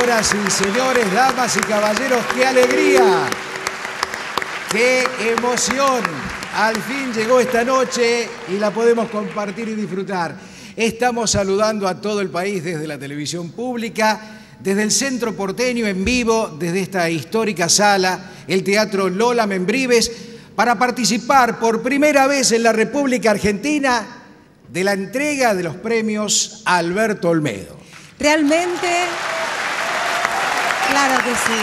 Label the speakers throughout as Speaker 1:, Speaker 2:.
Speaker 1: Señoras y señores, damas y caballeros, ¡qué alegría! ¡Qué emoción! Al fin llegó esta noche y la podemos compartir y disfrutar. Estamos saludando a todo el país desde la televisión pública, desde el centro porteño en vivo, desde esta histórica sala, el Teatro Lola Membrives, para participar por primera vez en la República Argentina de la entrega de los premios Alberto Olmedo.
Speaker 2: Realmente, claro que sí.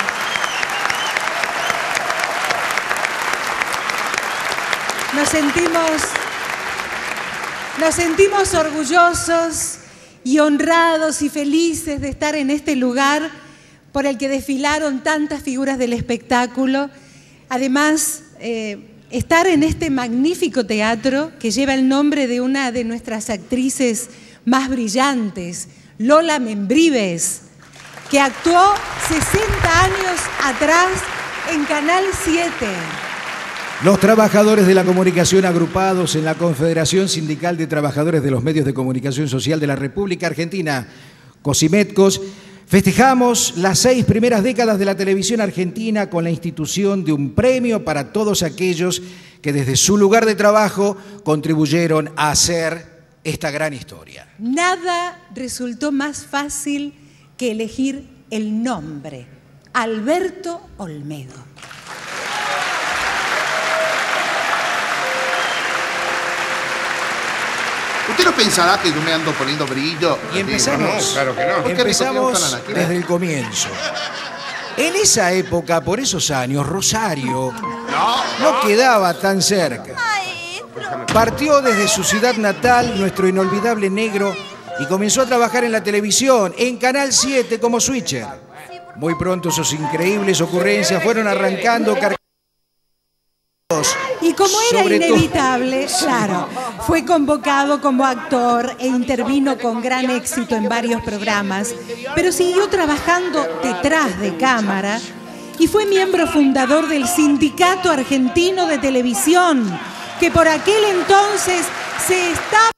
Speaker 2: Nos sentimos orgullosos y honrados y felices de estar en este lugar por el que desfilaron tantas figuras del espectáculo. Además, estar en este magnífico teatro que lleva el nombre de una de nuestras actrices más brillantes, Lola Membrives, que actuó 60 años atrás en Canal 7.
Speaker 1: Los trabajadores de la comunicación agrupados en la Confederación Sindical de Trabajadores de los Medios de Comunicación Social de la República Argentina, COSIMETCOS, festejamos las 6 primeras décadas de la televisión argentina con la institución de un premio para todos aquellos que desde su lugar de trabajo contribuyeron a hacer esta gran historia.
Speaker 2: Nada resultó más fácil que elegir el nombre, Alberto Olmedo.
Speaker 3: ¿Usted no pensará que yo me ando poniendo brillo?
Speaker 1: Y empezamos,
Speaker 3: no, claro que no.
Speaker 1: Empezamos desde el comienzo. En esa época, por esos años, Rosario no quedaba tan cerca. Partió desde su ciudad natal, nuestro inolvidable negro, y comenzó a trabajar en la televisión, en Canal 7 como switcher. Muy pronto sus increíbles ocurrencias fueron arrancando
Speaker 2: y como era inevitable, claro, fue convocado como actor e intervino con gran éxito en varios programas, pero siguió trabajando detrás de cámara y fue miembro fundador del Sindicato Argentino de Televisión, que por aquel entonces se estaba...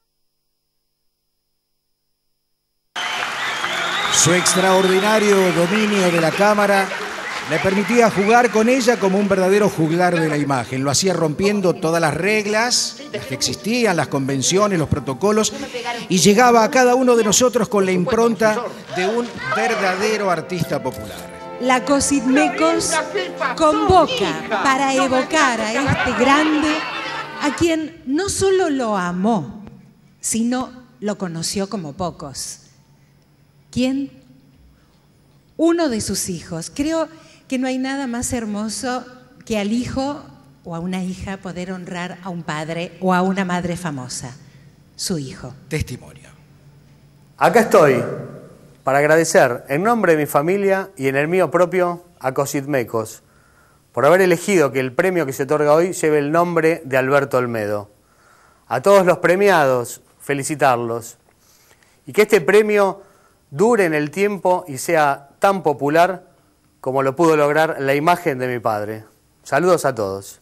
Speaker 1: Su extraordinario dominio de la cámara le permitía jugar con ella como un verdadero juglar de la imagen. Lo hacía rompiendo todas las reglas, las que existían, las convenciones, los protocolos, y llegaba a cada uno de nosotros con la impronta de un verdadero artista popular.
Speaker 2: La COSIMETCOS convoca para evocar a este grande, a quien no solo lo amó, sino lo conoció como pocos. ¿Quién? Uno de sus hijos. Creo que no hay nada más hermoso que al hijo o a una hija poder honrar a un padre o a una madre famosa. Su hijo.
Speaker 1: Testimonio.
Speaker 4: Acá estoy para agradecer en nombre de mi familia y en el mío propio a COSIMETCOS por haber elegido que el premio que se otorga hoy lleve el nombre de Alberto Olmedo. A todos los premiados, felicitarlos. Y que este premio dure en el tiempo y sea tan popular como lo pudo lograr la imagen de mi padre. Saludos a todos.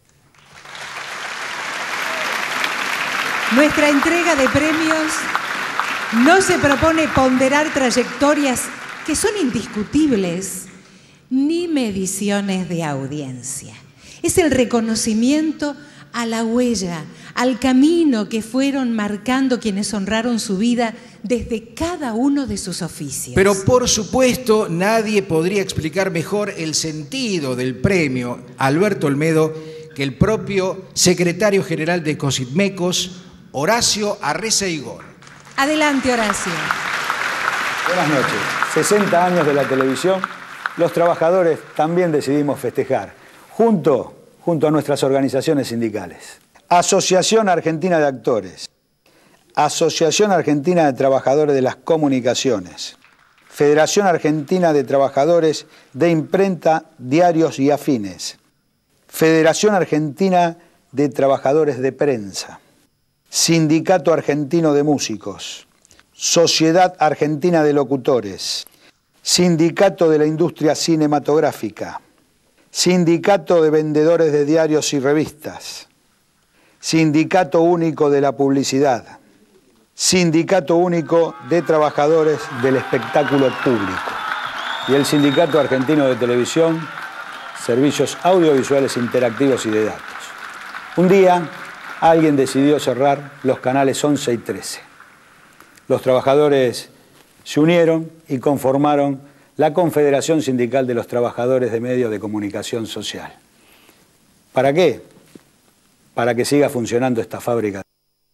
Speaker 2: Nuestra entrega de premios no se propone ponderar trayectorias que son indiscutibles, ni mediciones de audiencia. Es el reconocimiento a la huella, al camino que fueron marcando quienes honraron su vida desde cada uno de sus oficios.
Speaker 1: Pero por supuesto nadie podría explicar mejor el sentido del premio Alberto Olmedo que el propio secretario general de COSIMETCOS, Horacio Arreza-Igor.
Speaker 2: Adelante, Horacio.
Speaker 5: Buenas noches. 60 años de la televisión, los trabajadores también decidimos festejar, junto a nuestras organizaciones sindicales. Asociación Argentina de Actores, Asociación Argentina de Trabajadores de las Comunicaciones, Federación Argentina de Trabajadores de Imprenta, Diarios y Afines, Federación Argentina de Trabajadores de Prensa, Sindicato Argentino de Músicos, Sociedad Argentina de Locutores, Sindicato de la Industria Cinematográfica, Sindicato de Vendedores de Diarios y Revistas, Sindicato Único de la Publicidad, Sindicato Único de Trabajadores del Espectáculo Público. y el Sindicato Argentino de Televisión, Servicios Audiovisuales Interactivos y de Datos. Un día, alguien decidió cerrar los canales 11 y 13. Los trabajadores se unieron y conformaron la Confederación Sindical de los Trabajadores de Medios de Comunicación Social. ¿Para qué? Para que siga funcionando esta fábrica.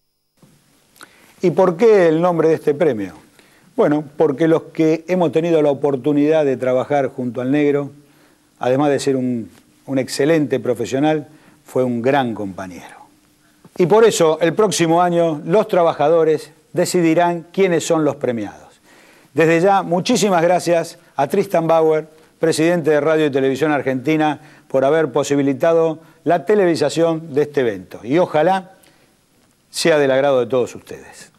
Speaker 5: ¿Y por qué el nombre de este premio? Bueno, porque los que hemos tenido la oportunidad de trabajar junto al negro, además de ser un excelente profesional, fue un gran compañero. Y por eso, el próximo año, los trabajadores decidirán quiénes son los premiados. Desde ya, muchísimas gracias a Tristan Bauer, presidente de Radio y Televisión Argentina, por haber posibilitado la televisación de este evento. Y ojalá sea del agrado de todos ustedes.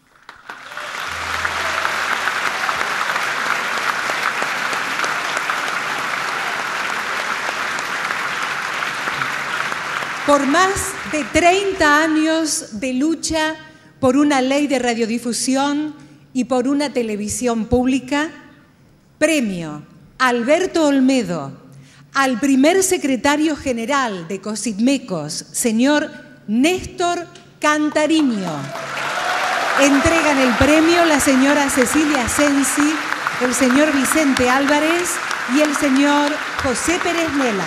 Speaker 2: Por más de 30 años de lucha por una ley de radiodifusión y por una televisión pública, premio Alberto Olmedo al primer secretario general de COSIDMECOS, señor Néstor Cantarini. Entregan el premio la señora Cecilia Sensi, el señor Vicente Álvarez y el señor José Pérez Nela.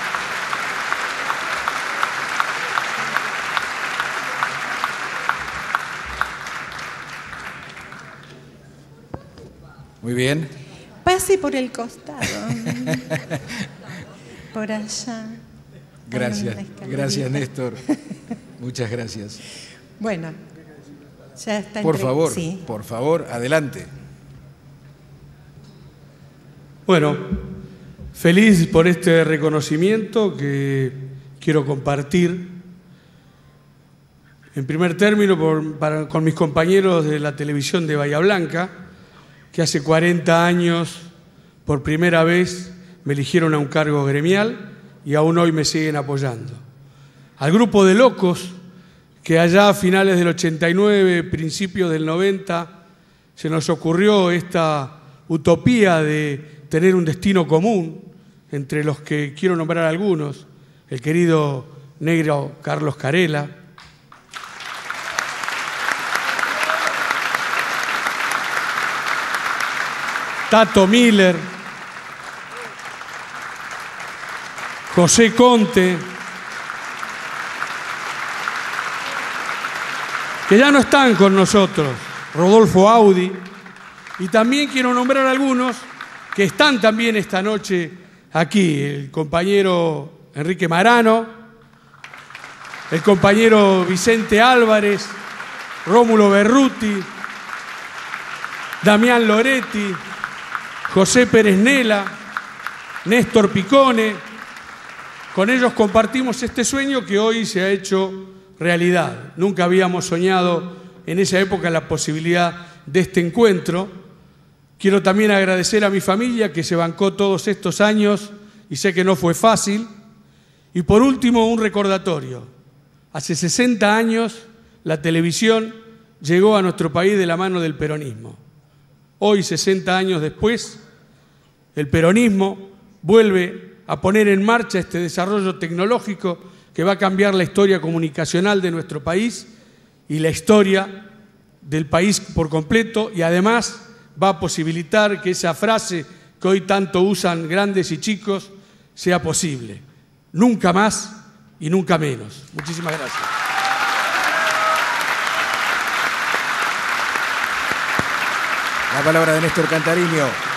Speaker 1: Muy bien.
Speaker 2: Pase por el costado. Por allá.
Speaker 1: Gracias. Gracias, Néstor. Muchas gracias.
Speaker 2: Bueno, ya está.
Speaker 1: Por favor, adelante.
Speaker 6: Bueno, feliz por este reconocimiento que quiero compartir. En primer término, con mis compañeros de la televisión de Bahía Blanca, que hace 40 años, por primera vez, me eligieron a un cargo gremial y aún hoy me siguen apoyando. Al grupo de locos que allá a finales del 89, principios del 90, se nos ocurrió esta utopía de tener un destino común, entre los que quiero nombrar algunos, el querido negro Carlos Carela, Tato Miller, José Conte, que ya no están con nosotros, Rodolfo Audi, y también quiero nombrar algunos que están también esta noche aquí, el compañero Enrique Marano, el compañero Vicente Álvarez, Rómulo Berruti, Damián Loretti, José Pérez Nela, Néstor Picone. Con ellos compartimos este sueño que hoy se ha hecho realidad. Nunca habíamos soñado en esa época la posibilidad de este encuentro. Quiero también agradecer a mi familia que se bancó todos estos años y sé que no fue fácil. Y por último, un recordatorio. Hace 60 años la televisión llegó a nuestro país de la mano del peronismo. Hoy, 60 años después, el peronismo vuelve a poner en marcha este desarrollo tecnológico que va a cambiar la historia comunicacional de nuestro país y la historia del país por completo, y además va a posibilitar que esa frase que hoy tanto usan grandes y chicos sea posible. Nunca más y nunca menos. Muchísimas gracias.
Speaker 1: La palabra de Néstor Cantarini.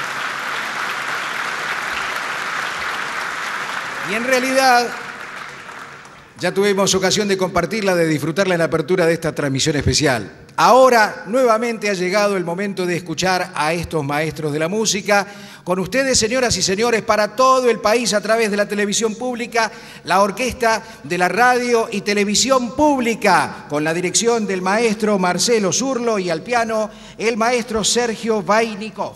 Speaker 1: Y en realidad ya tuvimos ocasión de compartirla, de disfrutarla en la apertura de esta transmisión especial. Ahora nuevamente ha llegado el momento de escuchar a estos maestros de la música. Con ustedes, señoras y señores, para todo el país a través de la televisión pública, la Orquesta de la Radio y Televisión Pública, con la dirección del maestro Marcelo Zurlo y al piano el maestro Sergio Vainikov.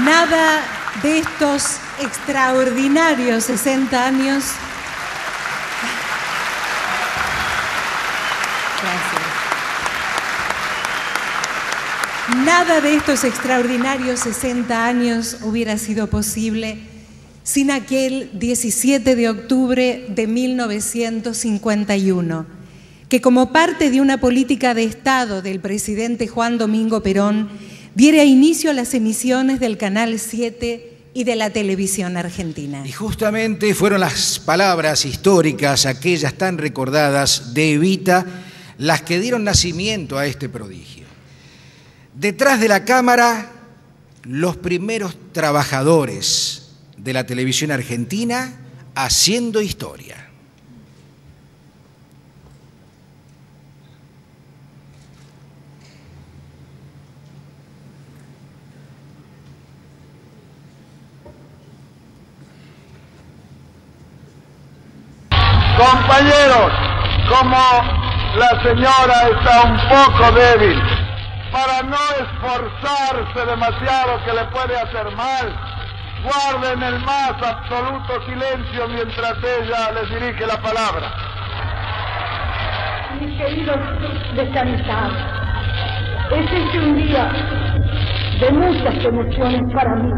Speaker 2: Nada de estos extraordinarios 60 años. Gracias. Nada de estos extraordinarios 60 años hubiera sido posible sin aquel 17 de octubre de 1951, que como parte de una política de Estado del presidente Juan Domingo Perón, diera inicio a las emisiones del Canal 7 y de la televisión argentina.
Speaker 1: Y justamente fueron las palabras históricas, aquellas tan recordadas de Evita, las que dieron nacimiento a este prodigio. Detrás de la cámara, los primeros trabajadores de la televisión argentina haciendo historia.
Speaker 7: Compañeros, como la señora está un poco débil, para no esforzarse demasiado que le puede hacer mal, guarden el más absoluto silencio mientras ella les dirige la palabra.
Speaker 8: Mis queridos descansados, este es un día de muchas emociones para mí.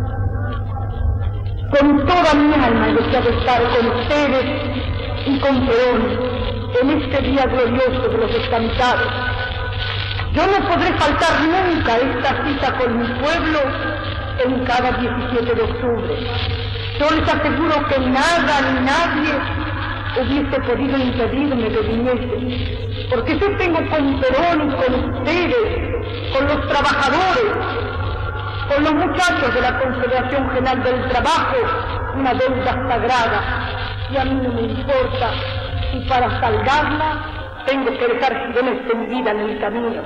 Speaker 8: Con toda mi alma deseo estar con ustedes y con Perón en este día glorioso de los descansados. Yo no podré faltar nunca esta cita con mi pueblo en cada 17 de octubre. Yo les aseguro que nada ni nadie hubiese podido impedirme que viniese, porque yo tengo con Perón y con ustedes, con los trabajadores, con los muchachos de la Confederación General del Trabajo, una deuda sagrada, y a mí no me importa si para saldarla tengo que dejar girones de mi vida en el camino.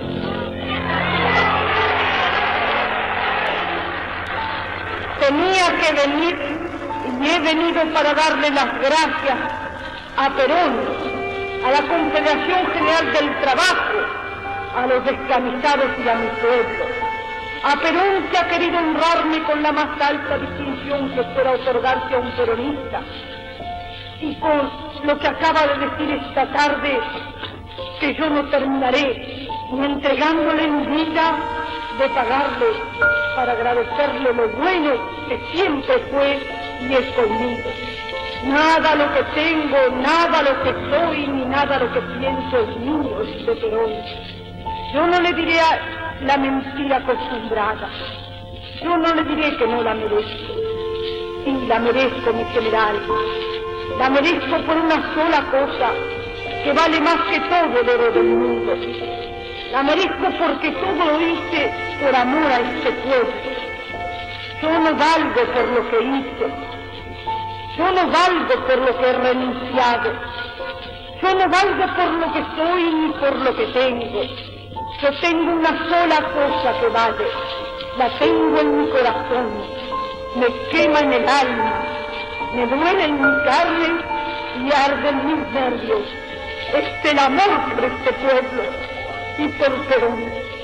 Speaker 8: Tenía que venir y he venido para darle las gracias a Perón, a la Confederación General del Trabajo, a los descamisados y a mi pueblo. A Perón, que ha querido honrarme con la más alta distinción que pueda otorgarse a un peronista. Y por lo que acaba de decir esta tarde, que yo no terminaré ni entregándole en vida de pagarle para agradecerle lo bueno que siempre fue y es conmigo. Nada lo que tengo, nada lo que soy, ni nada lo que pienso es mío, es de Perón. Yo no le diré la mentira acostumbrada. Yo no le diré que no la merezco. Sí, la merezco, mi general. La merezco por una sola cosa, que vale más que todo el oro del mundo. La merezco porque todo lo hice por amor a este pueblo. Yo no valgo por lo que hice. Yo no valgo por lo que he renunciado. Yo no valgo por lo que soy ni por lo que tengo. Yo tengo una sola cosa que vale. La tengo en mi corazón. Me quema en el alma. Me duele en mi carne y arde en mis nervios. Es el amor por este pueblo y por Perón.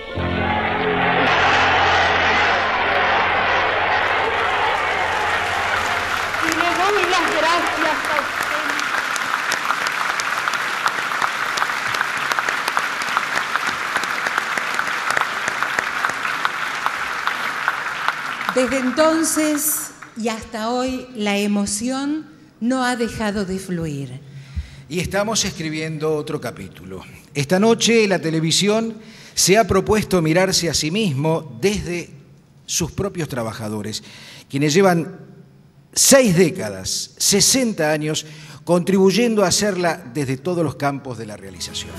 Speaker 8: Y le doy las gracias a usted.
Speaker 2: Desde entonces y hasta hoy, la emoción no ha dejado de fluir.
Speaker 1: Y estamos escribiendo otro capítulo. Esta noche la televisión se ha propuesto mirarse a sí mismo desde sus propios trabajadores, quienes llevan 6 décadas, 60 años, contribuyendo a hacerla desde todos los campos de la realización.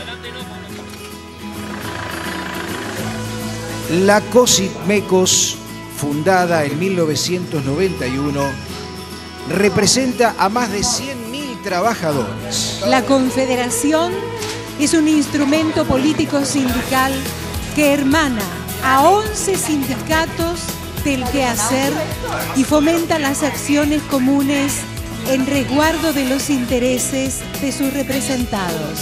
Speaker 1: La COSIT Mecos, fundada en 1991, representa a más de 100.000 trabajadores.
Speaker 2: La Confederación es un instrumento político sindical que hermana a 11 sindicatos del quehacer y fomenta las acciones comunes en resguardo de los intereses de sus representados.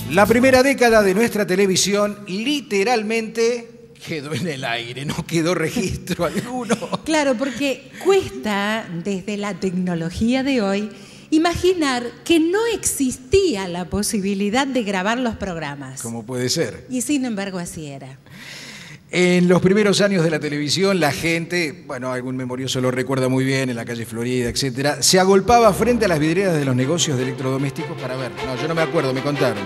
Speaker 1: La primera década de nuestra televisión literalmente quedó en el aire, no quedó registro alguno.
Speaker 2: Claro, porque cuesta, desde la tecnología de hoy, imaginar que no existía la posibilidad de grabar los programas.
Speaker 1: ¿Cómo puede ser?
Speaker 2: Y sin embargo así era.
Speaker 1: En los primeros años de la televisión, la gente, bueno, algún memorioso lo recuerda muy bien, en la calle Florida, etcétera, se agolpaba frente a las vidrieras de los negocios de electrodomésticos para ver. No, yo no me acuerdo, me contaron.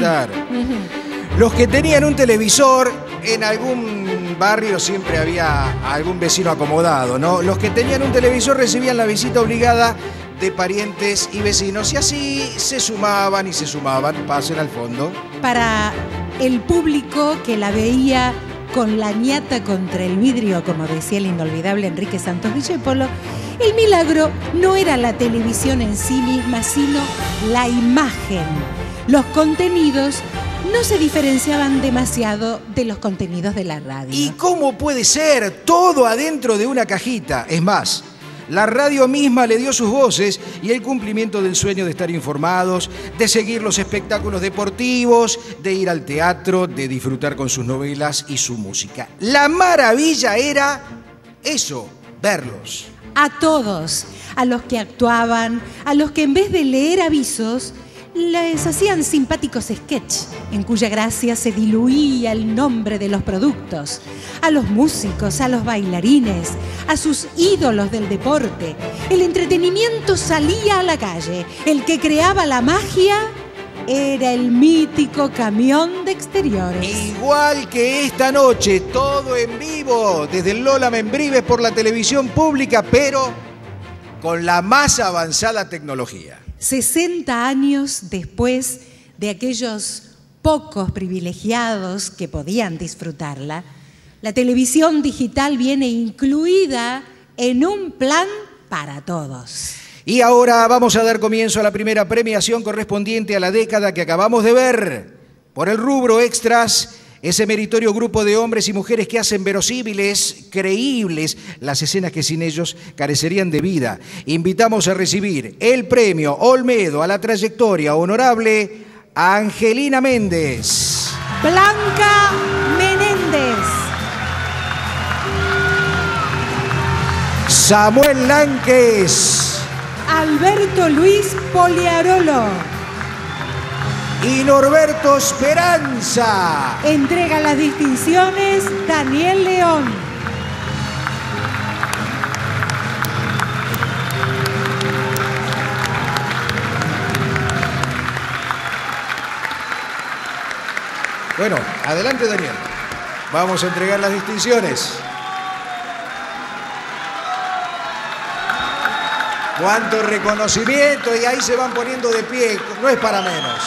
Speaker 1: Los que tenían un televisor, en algún barrio siempre había algún vecino acomodado, ¿no? Los que tenían un televisor recibían la visita obligada de parientes y vecinos, y así se sumaban, pasen al fondo.
Speaker 2: Para el público que la veía con la ñata contra el vidrio, como decía el inolvidable Enrique Santos Discépolo, el milagro no era la televisión en sí misma, sino la imagen. Los contenidos no se diferenciaban demasiado de los contenidos de la radio.
Speaker 1: ¿Y cómo puede ser? Todo adentro de una cajita. Es más, la radio misma le dio sus voces y el cumplimiento del sueño de estar informados, de seguir los espectáculos deportivos, de ir al teatro, de disfrutar con sus novelas y su música. La maravilla era eso, verlos.
Speaker 2: A todos, a los que actuaban, a los que en vez de leer avisos, les hacían simpáticos sketches, en cuya gracia se diluía el nombre de los productos, a los músicos, a los bailarines, a sus ídolos del deporte. El entretenimiento salía a la calle. El que creaba la magia era el mítico camión de exteriores.
Speaker 1: Igual que esta noche, todo en vivo, desde el Lola Membrives por la televisión pública, pero con la más avanzada tecnología.
Speaker 2: 60 años después de aquellos pocos privilegiados que podían disfrutarla, la televisión digital viene incluida en un plan para todos.
Speaker 1: Y ahora vamos a dar comienzo a la primera premiación correspondiente a la década que acabamos de ver. Por el rubro extras, ese meritorio grupo de hombres y mujeres que hacen verosímiles, creíbles, las escenas que sin ellos carecerían de vida. Invitamos a recibir el premio Olmedo a la trayectoria honorable a Angelina Méndez.
Speaker 2: Blanca Menéndez.
Speaker 1: Samuel Lánquez.
Speaker 2: Alberto Luis Poliarolo.
Speaker 1: Y Norberto Esperanza.
Speaker 2: Entrega las distinciones Daniel León.
Speaker 1: Bueno, adelante Daniel. Vamos a entregar las distinciones. Cuánto reconocimiento, y ahí se van poniendo de pie, no es para menos.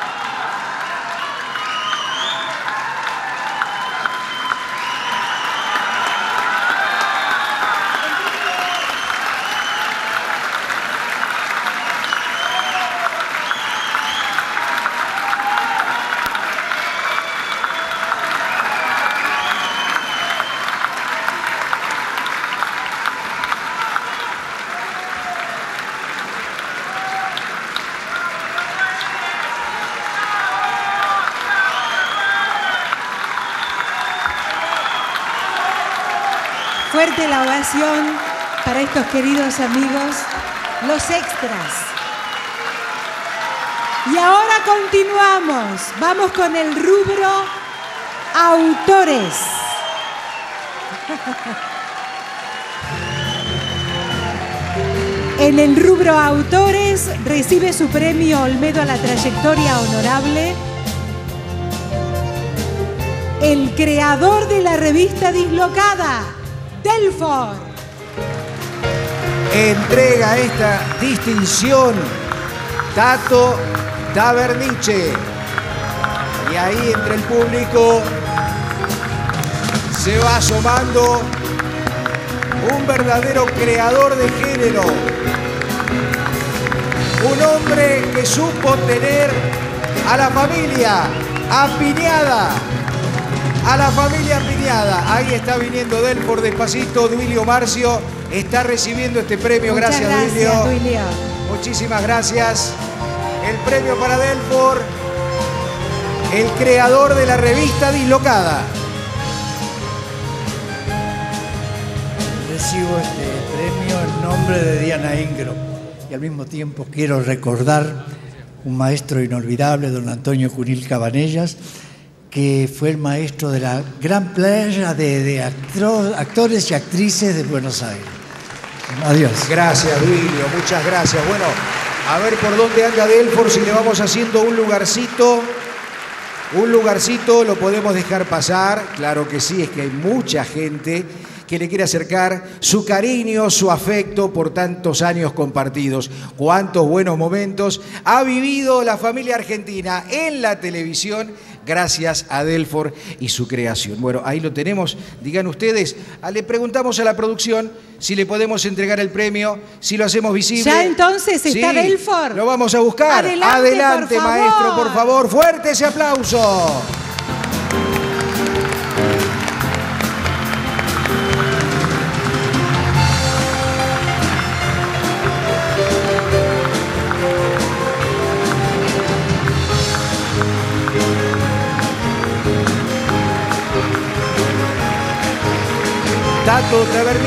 Speaker 2: Fuerte la ovación para estos queridos amigos, los extras. Y ahora continuamos. Vamos con el rubro autores. En el rubro autores recibe su premio Olmedo a la trayectoria honorable el creador de la revista Dislocada, Delfor.
Speaker 1: Entrega esta distinción Tato Taberniche. Y ahí entre el público se va asomando un verdadero creador de género. Un hombre que supo tener a la familia apiñada. A la familia apiñada. Ahí está viniendo Delfor despacito. Duilio Marcio está recibiendo este premio.
Speaker 2: Muchas gracias, Duilio.
Speaker 1: Muchísimas gracias. El premio para Delfor. el creador de la revista Dislocada.
Speaker 9: Recibo este premio en nombre de Diana Ingro y al mismo tiempo quiero recordar un maestro inolvidable, don Antonio Cunil Cabanellas, que fue el maestro de la gran playa de actores y actrices de Buenos Aires. Adiós.
Speaker 1: Gracias, Duilio, muchas gracias. Bueno, a ver por dónde anda Delfort, si le vamos haciendo un lugarcito. Un lugarcito lo podemos dejar pasar, claro que sí, es que hay mucha gente que le quiere acercar su cariño, su afecto por tantos años compartidos. Cuántos buenos momentos ha vivido la familia argentina en la televisión gracias a Delfort y su creación. Bueno, ahí lo tenemos. Digan ustedes, le preguntamos a la producción si le podemos entregar el premio, si lo hacemos visible.
Speaker 2: Ya entonces está
Speaker 1: Sí,
Speaker 2: Delfort.
Speaker 1: Lo vamos a buscar.
Speaker 2: Adelante, por favor.
Speaker 1: Maestro, por favor. Fuerte ese aplauso. Tato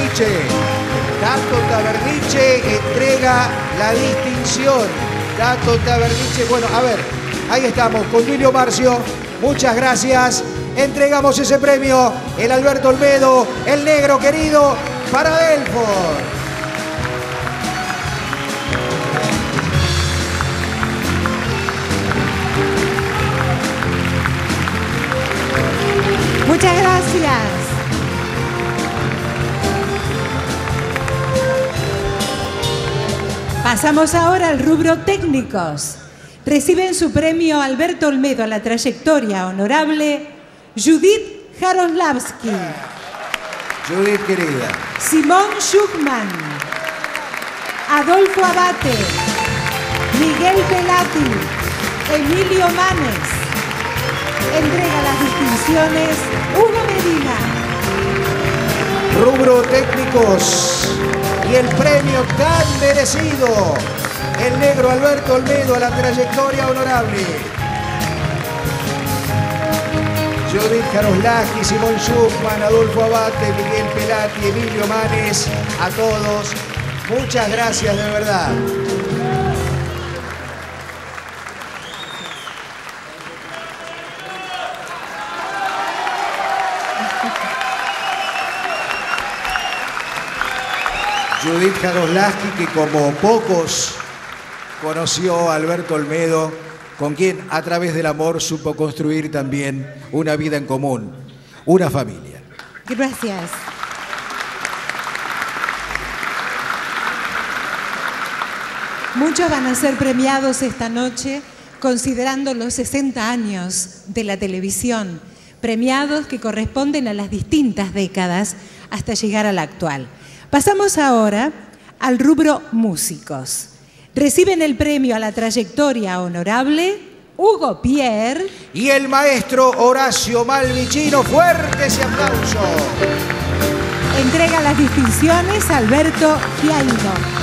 Speaker 1: Taberniche entrega la distinción. Tato Taberniche, bueno, a ver, ahí estamos con Duilio Marcio. Muchas gracias. Entregamos ese premio, el Alberto Olmedo, el negro querido, para Delfort.
Speaker 2: Muchas gracias. Pasamos ahora al rubro técnicos. Reciben su premio Alberto Olmedo a la trayectoria honorable Judith Jaroslavsky,
Speaker 1: Judith querida.
Speaker 2: Simón Schuchman, Adolfo Abate, Miguel Pelati, Emilio Manes. Entrega las distinciones Hugo Medina.
Speaker 1: Rubro técnicos y el premio tan merecido, el negro Alberto Olmedo a la trayectoria honorable. Judith Jaroslavsky, Simón Schuchman, Adolfo Abate, Miguel Pelati, Emilio Manes, a todos, muchas gracias de verdad. Judith Jaroslavsky, que como pocos conoció a Alberto Olmedo, con quien a través del amor supo construir también una vida en común, una familia.
Speaker 2: Gracias. Muchos van a ser premiados esta noche considerando los 60 años de la televisión, premiados que corresponden a las distintas décadas hasta llegar a la actual. Pasamos ahora al rubro músicos. Reciben el premio a la trayectoria honorable Hugo Pierre
Speaker 1: y el maestro Horacio Malvicino. Fuerte ese aplauso.
Speaker 2: Entrega las distinciones Alberto Giaino.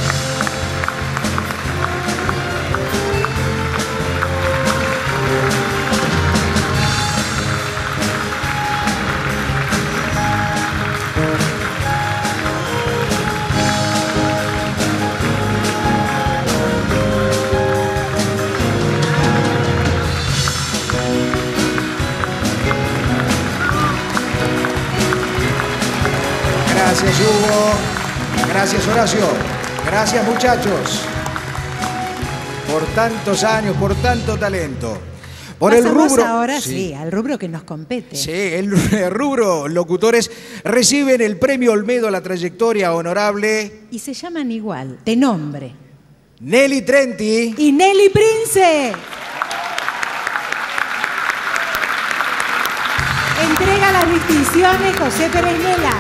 Speaker 1: Gracias, Hugo. Gracias, Horacio. Gracias, muchachos. Por tantos años, por tanto talento. Por
Speaker 2: Pasamos
Speaker 1: el rubro,
Speaker 2: ahora, sí, al rubro que nos compete.
Speaker 1: Sí, el rubro locutores reciben el premio Olmedo a la trayectoria honorable.
Speaker 2: Y se llaman igual, de nombre.
Speaker 1: Nelly Trenti
Speaker 2: y Nelly Prince. Entrega las distinciones José Pérez Nela.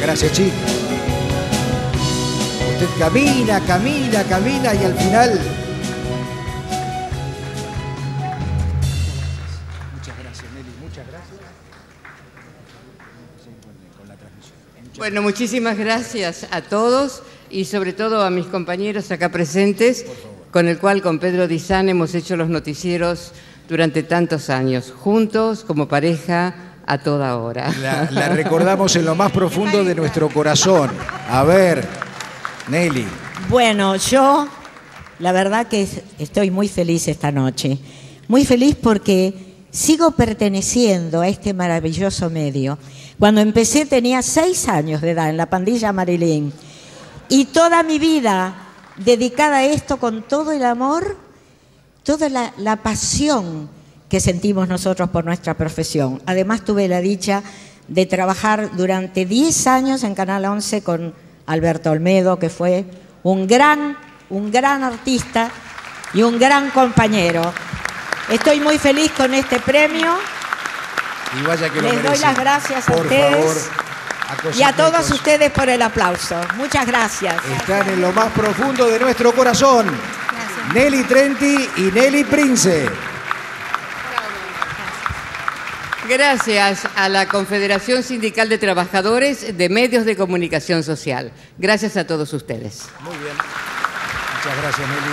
Speaker 1: gracias, chicos. Usted camina, camina, camina y al final... Muchas gracias, Nelly, muchas gracias.
Speaker 10: Bueno, muchísimas gracias a todos y sobre todo a mis compañeros acá presentes, con el cual, con Pedro Dizán, hemos hecho los noticieros durante tantos años, juntos, como pareja, a toda hora.
Speaker 1: La recordamos en lo más profundo de nuestro corazón. A ver, Nelly.
Speaker 11: Bueno, yo la verdad que estoy muy feliz esta noche. Muy feliz porque sigo perteneciendo a este maravilloso medio. Cuando empecé tenía 6 años de edad en la pandilla Marilyn. Y toda mi vida dedicada a esto con todo el amor, toda la pasión que sentimos nosotros por nuestra profesión. Además tuve la dicha de trabajar durante 10 años en Canal 11 con Alberto Olmedo, que fue un gran artista y un gran compañero. Estoy muy feliz con este premio.
Speaker 1: Y vaya que lo
Speaker 11: Les doy las gracias a ustedes y a todos ustedes por el aplauso. Muchas gracias.
Speaker 1: Están en lo más profundo de nuestro corazón. Gracias. Nelly Trenti y Nelly Prince.
Speaker 10: Gracias a la Confederación Sindical de Trabajadores de Medios de Comunicación Social. Gracias a todos ustedes.
Speaker 1: Muy bien. Muchas gracias, Nelly.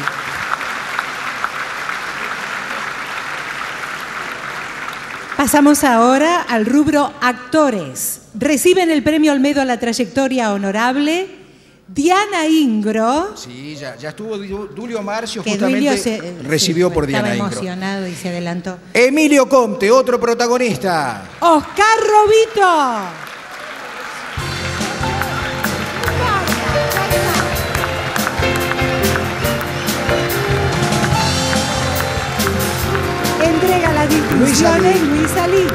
Speaker 2: Pasamos ahora al rubro actores. Reciben el premio Olmedo a la trayectoria honorable Diana Ingro.
Speaker 1: Sí, ya estuvo Dulio Marcio,
Speaker 2: que
Speaker 1: justamente recibió por Diana Ingro.
Speaker 2: Estaba emocionado y se adelantó.
Speaker 1: Emilio Comte, otro protagonista.
Speaker 2: Oscar Robito. Entrega las distinciones Luis Salí.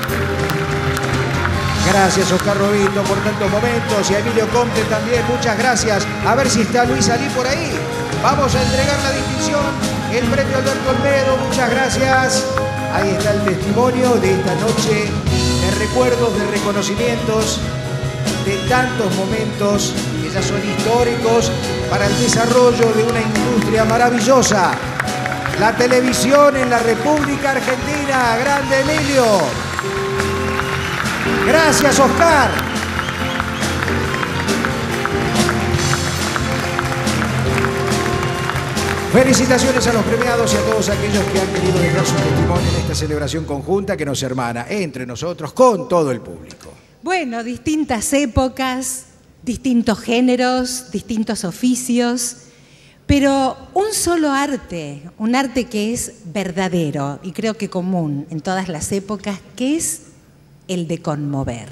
Speaker 1: Gracias, Oscar Robito, por tantos momentos. Y a Emilio Comte también, muchas gracias. A ver si está Luis Salí por ahí. Vamos a entregar la distinción, el premio Alberto Olmedo. Muchas gracias. Ahí está el testimonio de esta noche de recuerdos, de reconocimientos, de tantos momentos que ya son históricos para el desarrollo de una industria maravillosa. La televisión en la República Argentina. Grande Emilio. Gracias, Oscar. Felicitaciones a los premiados y a todos aquellos que han querido dejar su testimonio en esta celebración conjunta que nos hermana entre nosotros con todo el público.
Speaker 2: Bueno, distintas épocas, distintos géneros, distintos oficios, pero un solo arte, un arte que es verdadero y creo que común en todas las épocas, que es el de conmover.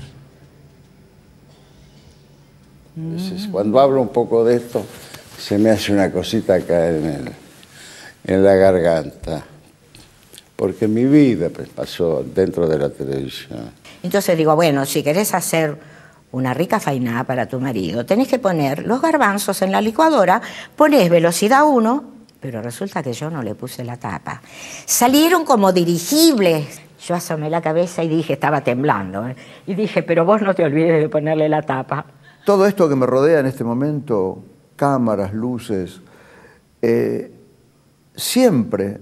Speaker 12: Cuando hablo un poco de esto, se me hace una cosita caer en la garganta, porque mi vida pasó dentro de la televisión.
Speaker 11: Entonces digo, bueno, si querés hacer una rica faina para tu marido, tenés que poner los garbanzos en la licuadora, ponés velocidad 1, pero resulta que yo no le puse la tapa. Salieron como dirigibles. Yo asomé la cabeza y dije, estaba temblando, y dije, pero vos no te olvides de ponerle la tapa.
Speaker 13: Todo esto que me rodea en este momento, cámaras, luces, siempre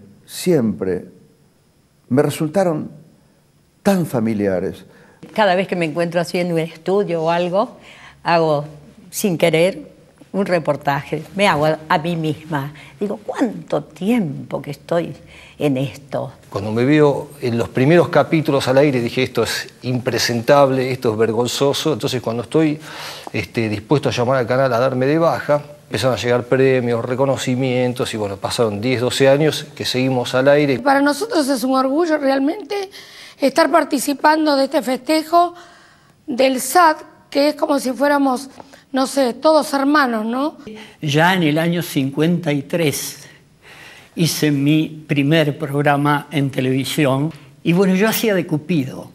Speaker 13: me resultaron tan familiares.
Speaker 14: Cada vez que me encuentro así en un estudio o algo, hago sin querer un reportaje, me hago a mí misma. Digo, ¿cuánto tiempo que estoy en esto?
Speaker 15: Cuando me veo en los primeros capítulos al aire dije, esto es impresentable, esto es vergonzoso. Entonces cuando estoy dispuesto a llamar al canal a darme de baja, empezaron a llegar premios, reconocimientos y bueno, pasaron 10, 12 años que seguimos al aire.
Speaker 16: Para nosotros es un orgullo realmente estar participando de este festejo del SAT, que es como si fuéramos, no sé, todos hermanos, ¿no?
Speaker 17: Ya en el año 53 hice mi primer programa en televisión y bueno, yo hacía de Cupido.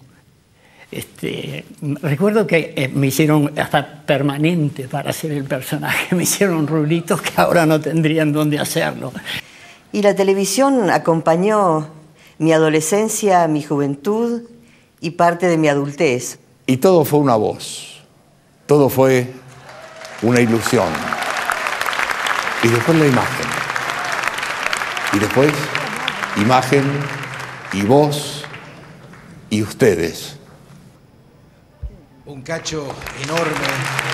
Speaker 17: Recuerdo que me hicieron hasta permanente para hacer el personaje, me hicieron rulitos que ahora no tendrían dónde hacerlo.
Speaker 18: Y la televisión acompañó mi adolescencia, mi juventud y parte de mi adultez.
Speaker 19: Y todo fue una voz. todo fue una ilusión. Y después la imagen. Y después, imagen y voz y ustedes.
Speaker 1: Un cacho enorme.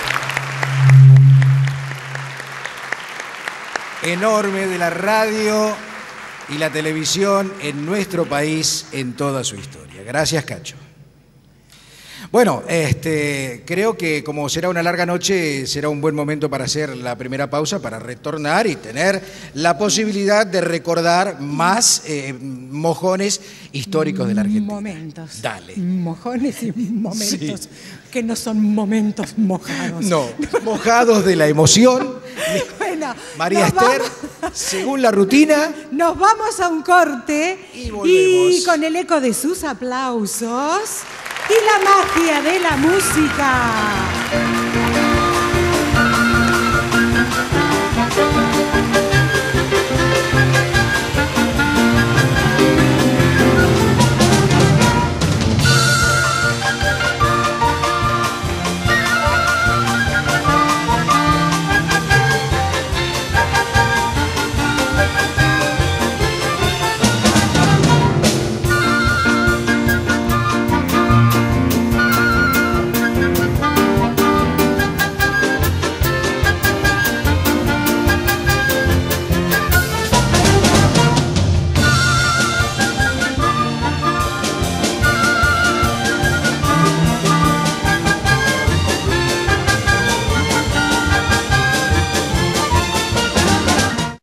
Speaker 1: Enorme de la radio y la televisión en nuestro país en toda su historia. Gracias, Cacho. Bueno, creo que como será una larga noche, será un buen momento para hacer la primera pausa, para retornar y tener la posibilidad de recordar más mojones históricos de la Argentina.
Speaker 2: Momentos.
Speaker 1: Dale.
Speaker 2: Mojones y momentos.
Speaker 1: Sí.
Speaker 2: Que no son momentos mojados.
Speaker 1: No, mojados de la emoción.
Speaker 2: Bueno,
Speaker 1: María Esther, según la rutina.
Speaker 2: Nos vamos a un corte
Speaker 1: volvemos.
Speaker 2: y con el eco de sus aplausos y la magia de la música.